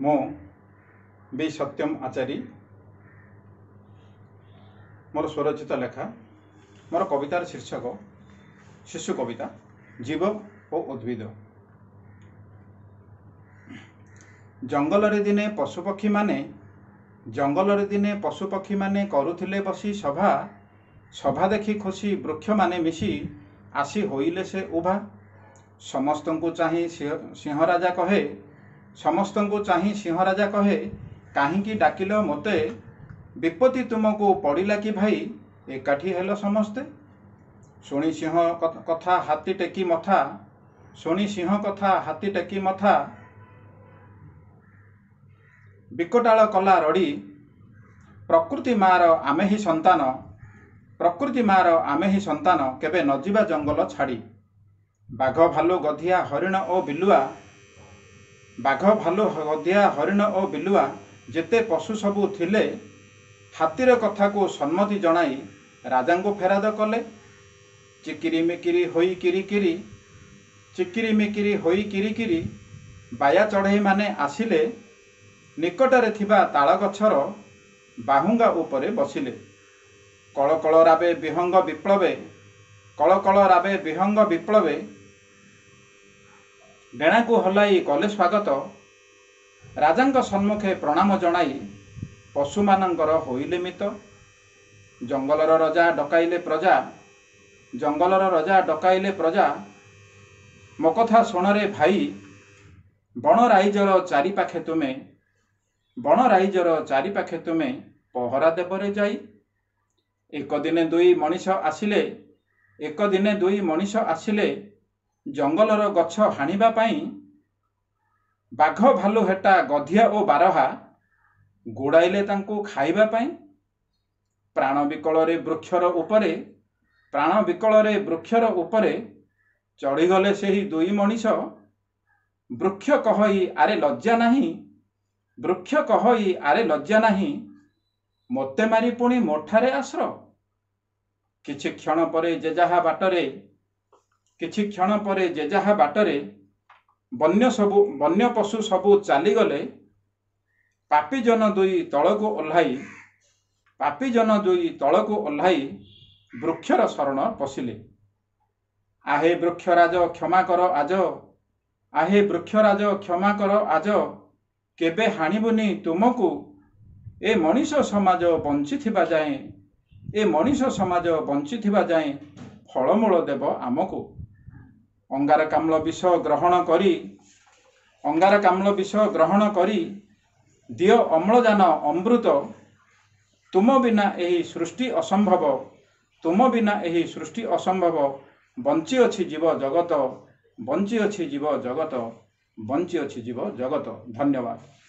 मो बी सत्यम आचारी मोर स्वरचित लेखा मोर कवितार शीर्षक शिशु कविता जीव और उद्भिद। जंगल रे दिने पशुपक्षी माने करुथिले बसी सभा सभा देखी खुशी वृक्ष माने मिशी आसी होइले से उभा। समस्त को चाही सिंह राजा कहे काहींकी डाकिल मोते विपत्ति तुमको पड़िला कि भाई एकाठी हेलो समस्ते। शुणी सिंह कथा हाथी टेकी मथा बिकटाल कला रड़ी प्रकृति मार आमे ही संतान केबे नजिबा जंगल छाड़ी। बाघ भालू गधिया हरिण और बिलुआ जेते पशु सबू थिले हाथीर कथा को सम्मति जनाई राजा को फेराद कले। चिकिरी मिकिरी होई किरी बाया चढ़ई माने आसिले निकटरे थिबा ताल गछर बाहुंगा उपरे बसिले। कलकल राबे विहंग विप्लवे डेणा को हलाई कले स्वागत। राजांक सम्मुखे प्रणाम जनाई पशु मानंकर होइले मित। जंगलर रजा डकाइले प्रजा मो कथा शुणरे भाई। बण राइजर चारिपाखे तुमे पहरा देवरे जाई। एक दिने दुई मनीष आसिले जंगलर गछ हाणिबा पाई। बाघ भालू हेटा गधिया और बारहा गोड़ाइले तांको खाइबा पाई। प्राण विकलरे वृक्षर उपरे चढ़ीगले सेही दुई मनीष। वृक्ष कहई आरे लज्जा नहीं मोते मारी पुणी मोठारे आश्र। किछि क्षण परे जे जाहा बाटरे वन्य पशु सबू चालीगले। पापी जन दुई तलकू ओह्लाई वृक्षर शरण पशिले। आहे वृक्षराज क्षमा कर आज केबे हाणिबुनी तुमको। ए मनीष समाज बंचिथिबा जाए फलमूल देव आमको। अंगारकाम्ल विष करी दियो अम्लजान अमृत। तुम बिना एही सृष्टि असंभव। बंची अछि जीव जगत। धन्यवाद।